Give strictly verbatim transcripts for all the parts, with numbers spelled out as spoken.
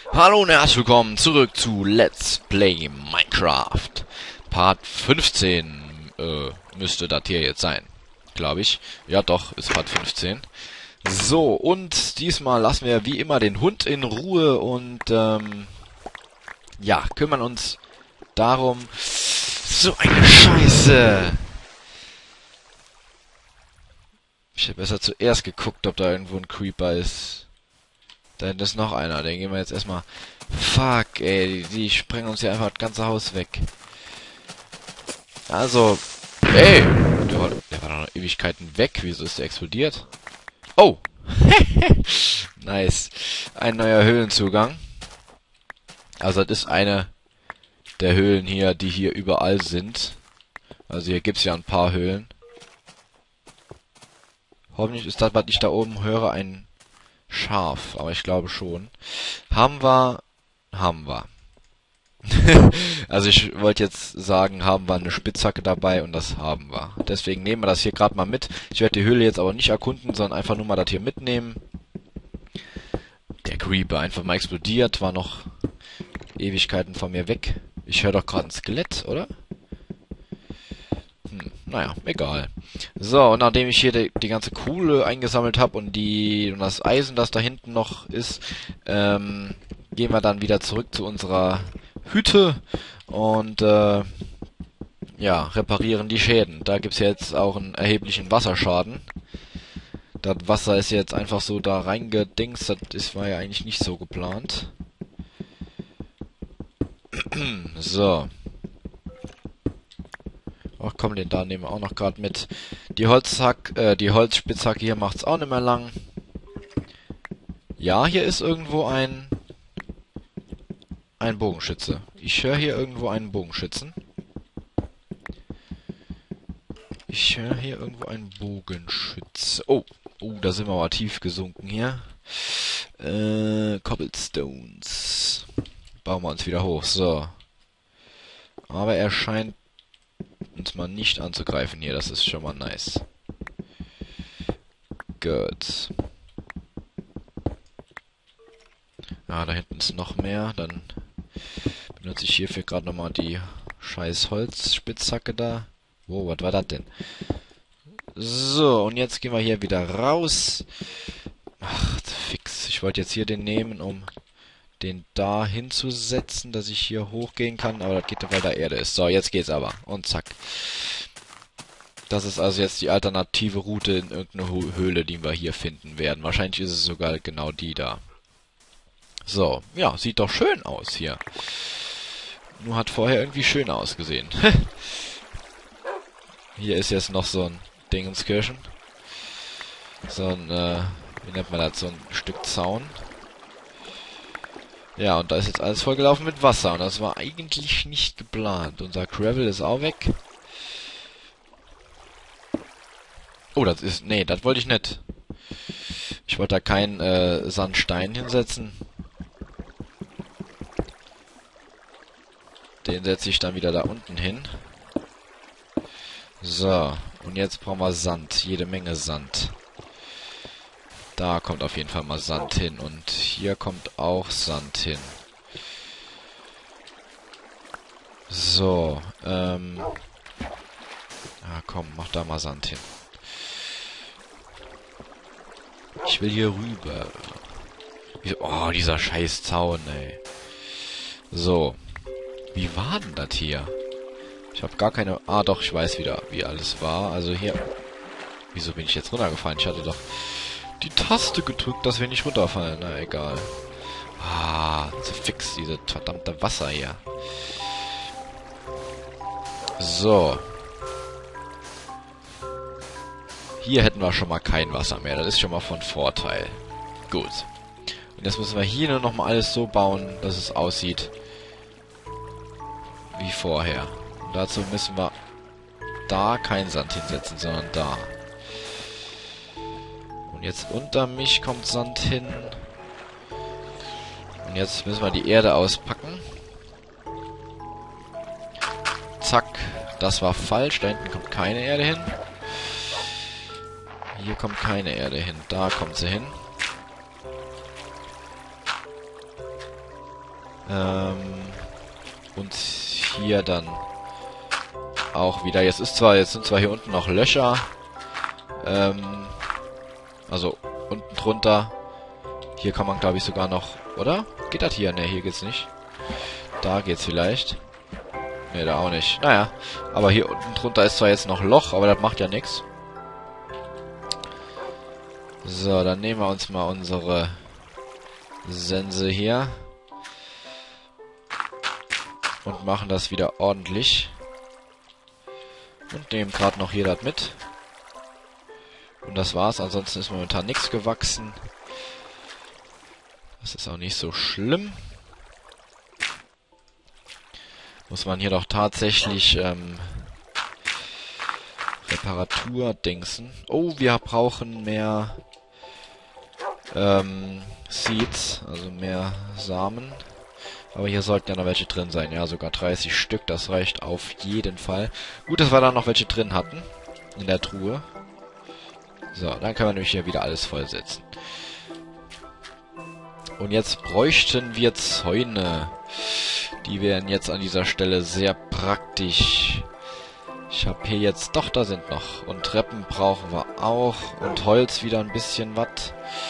Hallo und herzlich willkommen zurück zu Let's Play Minecraft. Part fünfzehn äh, müsste das hier jetzt sein, glaube ich. Ja doch, ist Part fünfzehn. So, und diesmal lassen wir wie immer den Hund in Ruhe und ähm, ja, kümmern uns darum. So eine Scheiße! Ich hätte besser zuerst geguckt, ob da irgendwo ein Creeper ist. Da hinten ist noch einer, den gehen wir jetzt erstmal... Fuck, ey, die, die sprengen uns ja einfach das ganze Haus weg. Also, ey, der war, der war doch noch Ewigkeiten weg. Wieso ist der explodiert? Oh, nice. Ein neuer Höhlenzugang. Also, das ist eine der Höhlen hier, die hier überall sind. Also, hier gibt's ja ein paar Höhlen. Hoffentlich ist das, was ich da oben höre, ein Schaf, aber ich glaube schon. Haben wir, haben wir. Also ich wollte jetzt sagen, haben wir eine Spitzhacke dabei und das haben wir. Deswegen nehmen wir das hier gerade mal mit. Ich werde die Höhle jetzt aber nicht erkunden, sondern einfach nur mal das hier mitnehmen. Der Creeper einfach mal explodiert, war noch Ewigkeiten von mir weg. Ich höre doch gerade ein Skelett, oder? Hm, naja, egal. So, und nachdem ich hier die, die ganze Kohle eingesammelt habe und die und das Eisen, das da hinten noch ist, ähm, gehen wir dann wieder zurück zu unserer Hütte und äh, ja, reparieren die Schäden. Da gibt's jetzt auch einen erheblichen Wasserschaden. Das Wasser ist jetzt einfach so da reingedingst, das ist, war ja eigentlich nicht so geplant. So. Ach komm, den da nehmen wir auch noch gerade mit. Die Holzhack, äh, die Holzspitzhacke hier macht's auch nicht mehr lang. Ja, hier ist irgendwo ein ein Bogenschütze. Ich höre hier irgendwo einen Bogenschützen. Ich höre hier irgendwo einen Bogenschütze. Oh, oh, da sind wir mal tief gesunken hier. Äh, Cobblestones. Bauen wir uns wieder hoch. So. Aber er scheint uns mal nicht anzugreifen hier. Das ist schon mal nice. Gut. Ah, da hinten ist noch mehr. Dann benutze ich hierfür gerade nochmal die scheiß Holzspitzhacke da. Wow, was war das denn? So, und jetzt gehen wir hier wieder raus. Ach, fix. Ich wollte jetzt hier den nehmen, um den da hinzusetzen, dass ich hier hochgehen kann. Aber das geht ja, weil da Erde ist. So, jetzt geht's aber. Und zack. Das ist also jetzt die alternative Route in irgendeine Höhle, die wir hier finden werden. Wahrscheinlich ist es sogar genau die da. So, ja, sieht doch schön aus hier. Nur hat vorher irgendwie schön ausgesehen. Hier ist jetzt noch so ein Dingenskirchen. So ein, äh, wie nennt man das? So ein Stück Zaun. Ja, und da ist jetzt alles vollgelaufen mit Wasser. Und das war eigentlich nicht geplant. Unser Gravel ist auch weg. Oh, das ist... Nee, das wollte ich nicht. Ich wollte da keinen äh, Sandstein hinsetzen. Den setze ich dann wieder da unten hin. So, und jetzt brauchen wir Sand. Jede Menge Sand. Da kommt auf jeden Fall mal Sand hin. Und hier kommt auch Sand hin. So, ähm... ja, komm, mach da mal Sand hin. Ich will hier rüber. Oh, dieser scheiß Zaun, ey. So. Wie war denn das hier? Ich habe gar keine... Ah, doch, ich weiß wieder, wie alles war. Also hier... Wieso bin ich jetzt runtergefallen? Ich hatte doch die Taste gedrückt, dass wir nicht runterfallen. Na, egal. Ah, so fix, diese verdammte Wasser hier. So. Hier hätten wir schon mal kein Wasser mehr. Das ist schon mal von Vorteil. Gut. Und jetzt müssen wir hier nur noch mal alles so bauen, dass es aussieht wie vorher. Und dazu müssen wir da keinen Sand hinsetzen, sondern da. Und jetzt unter mich kommt Sand hin. Und jetzt müssen wir die Erde auspacken. Zack. Das war falsch. Da hinten kommt keine Erde hin. Hier kommt keine Erde hin. Da kommt sie hin. Ähm, und hier dann auch wieder. Jetzt ist zwar, jetzt sind zwar hier unten noch Löcher. Ähm, also unten drunter. Hier kann man, glaube ich, sogar noch, oder? Geht das hier? Ne, hier geht's nicht. Da geht's vielleicht. Ne, da auch nicht. Naja, aber hier unten drunter ist zwar jetzt noch Loch, aber das macht ja nichts. So, dann nehmen wir uns mal unsere Sense hier. Und machen das wieder ordentlich. Und nehmen gerade noch hier das mit. Und das war's. Ansonsten ist momentan nichts gewachsen. Das ist auch nicht so schlimm. Muss man hier doch tatsächlich ähm, Reparatur dingsen. Oh, wir brauchen mehr ähm, Seeds, also mehr Samen. Aber hier sollten ja noch welche drin sein. Ja, sogar dreißig Stück, das reicht auf jeden Fall. Gut, dass wir da noch welche drin hatten. In der Truhe. So, dann können wir nämlich hier wieder alles vollsetzen. Und jetzt bräuchten wir Zäune. Die wären jetzt an dieser Stelle sehr praktisch. Ich habe hier jetzt... Doch, da sind noch. Und Treppen brauchen wir auch. Und Holz wieder ein bisschen was.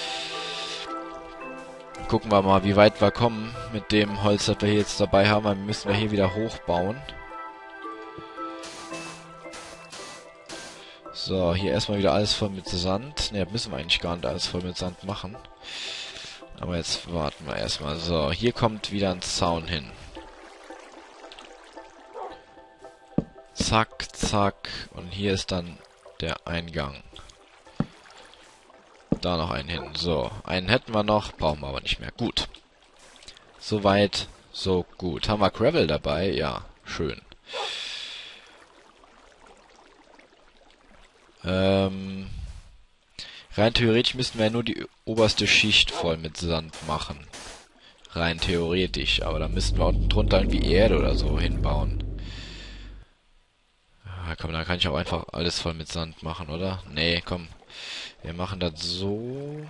Gucken wir mal, wie weit wir kommen mit dem Holz, das wir hier jetzt dabei haben. Dann müssen wir hier wieder hochbauen. So, hier erstmal wieder alles voll mit Sand. Ne, müssen wir eigentlich gar nicht alles voll mit Sand machen. Aber jetzt warten wir erstmal. So, hier kommt wieder ein Zaun hin. Zack, zack. Und hier ist dann der Eingang. Da noch einen hin. So, einen hätten wir noch, brauchen wir aber nicht mehr. Gut. Soweit, so gut. Haben wir Gravel dabei? Ja, schön. Ähm... Rein theoretisch müssten wir ja nur die oberste Schicht voll mit Sand machen. Rein theoretisch. Aber da müssten wir unten drunter irgendwie Erde oder so hinbauen. Ja, komm, dann kann ich auch einfach alles voll mit Sand machen, oder? Nee, komm. Wir machen das so.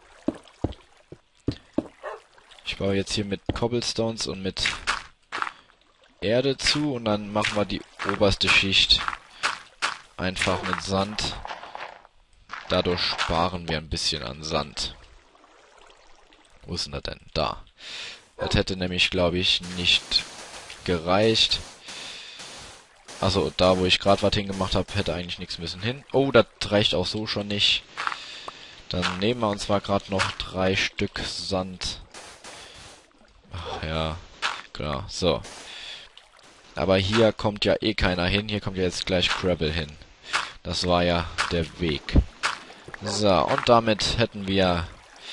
Ich baue jetzt hier mit Cobblestones und mit Erde zu. Und dann machen wir die oberste Schicht einfach mit Sand. Dadurch sparen wir ein bisschen an Sand. Wo ist denn das denn? Da. Das hätte nämlich, glaube ich, nicht gereicht. Also da, wo ich gerade was hingemacht habe, hätte eigentlich nichts müssen hin. Oh, das reicht auch so schon nicht. Dann nehmen wir uns mal gerade noch drei Stück Sand. Ach ja, genau, so. Aber hier kommt ja eh keiner hin. Hier kommt ja jetzt gleich Gravel hin. Das war ja der Weg. So, und damit hätten wir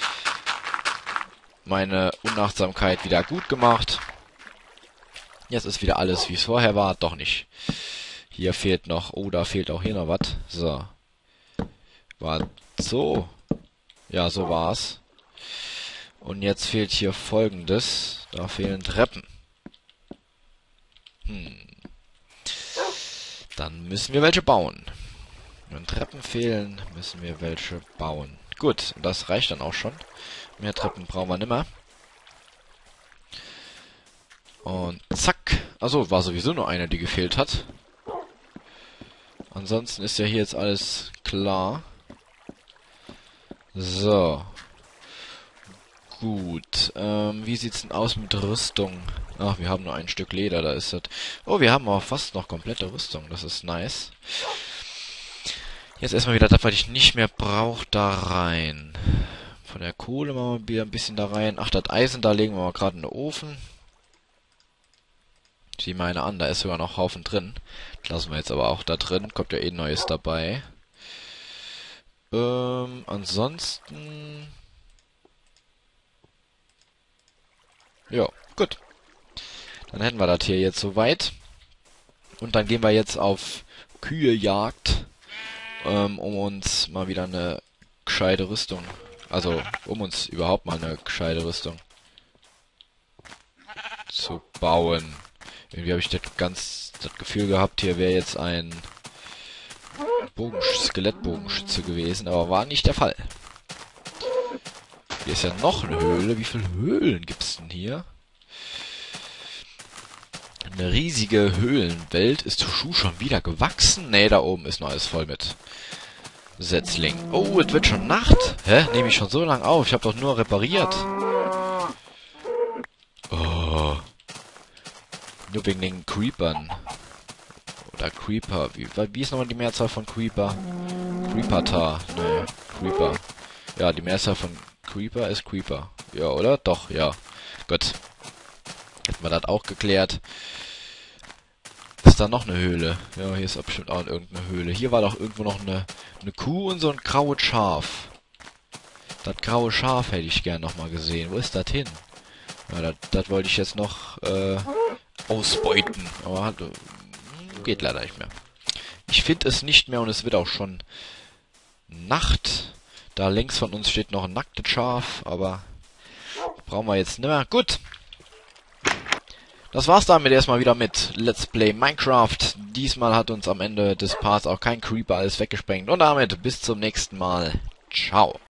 meine Unachtsamkeit wieder gut gemacht. Jetzt ist wieder alles, wie es vorher war. Doch nicht. Hier fehlt noch... Oh, da fehlt auch hier noch was. So. War so. Ja, so war's. Und jetzt fehlt hier Folgendes. Da fehlen Treppen. Hm. Dann müssen wir welche bauen. Wenn Treppen fehlen, müssen wir welche bauen. Gut, das reicht dann auch schon. Mehr Treppen brauchen wir nimmer. Und zack. Achso, war sowieso nur eine, die gefehlt hat. Ansonsten ist ja hier jetzt alles klar. So. Gut. Ähm, wie sieht's denn aus mit Rüstung? Ach, wir haben nur ein Stück Leder, da ist das. Oh, wir haben auch fast noch komplette Rüstung. Das ist nice. Jetzt erstmal wieder das, was ich nicht mehr brauche, da rein. Von der Kohle machen wir wieder ein bisschen da rein. Ach, das Eisen, da legen wir mal gerade in den Ofen. Sieh meine an, da ist sogar noch Haufen drin. Das lassen wir jetzt aber auch da drin. Kommt ja eh Neues dabei. Ähm, ansonsten... Ja, gut. Dann hätten wir das hier jetzt soweit. Und dann gehen wir jetzt auf Kühejagd. Um uns mal wieder eine gescheite Rüstung, also um uns überhaupt mal eine gescheite Rüstung zu bauen. Irgendwie habe ich das ganz das Gefühl gehabt, hier wäre jetzt ein Bogen, Skelettbogenschütze gewesen, aber war nicht der Fall. Hier ist ja noch eine Höhle. Wie viele Höhlen gibt's denn hier? Eine riesige Höhlenwelt. Ist Schuh schon wieder gewachsen? Nee, da oben ist noch alles voll mit Setzlingen. Oh, es wird schon Nacht. Hä? Nehme ich schon so lange auf? Ich habe doch nur repariert. Oh. Nur wegen den Creepern. Oder Creeper. Wie, wie ist nochmal die Mehrzahl von Creeper? Creepertar. Nee, Creeper. Ja, die Mehrzahl von Creeper ist Creeper. Ja, oder? Doch, ja. Gut. Hätten wir das auch geklärt. Ist da noch eine Höhle? Ja, hier ist bestimmt auch irgendeine Höhle. Hier war doch irgendwo noch eine, eine Kuh und so ein graues Schaf. Das graue Schaf hätte ich gern noch mal gesehen. Wo ist das hin? Ja, das, das wollte ich jetzt noch äh, ausbeuten. Aber hat, geht leider nicht mehr. Ich finde es nicht mehr und es wird auch schon Nacht. Da links von uns steht noch ein nacktes Schaf, aber brauchen wir jetzt nicht mehr. Gut. Das war's damit erstmal wieder mit Let's Play Minecraft. Diesmal hat uns am Ende des Parts auch kein Creeper alles weggesprengt. Und damit bis zum nächsten Mal. Ciao.